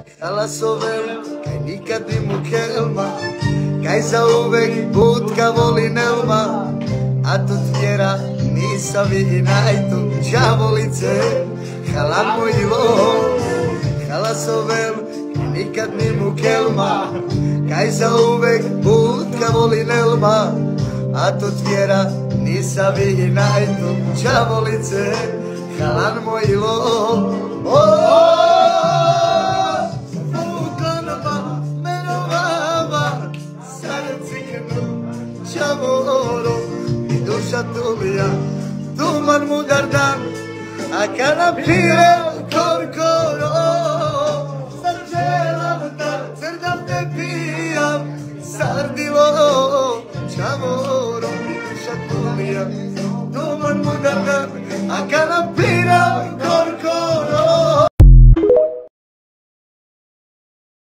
Hala sovel, kaj nikad ni mu kelma, kaj zauvek budka voli Nelma, a to tjera nisam vinajtu đavolice, hala moj lov. Hala sovel, kaj nikad ni mu kelma, kaj zauvek budka voli Nelma, a to tjera nisam vinajtu đavolice, hala moj lov. I duša tulija, tuman mudar dan, a kada pire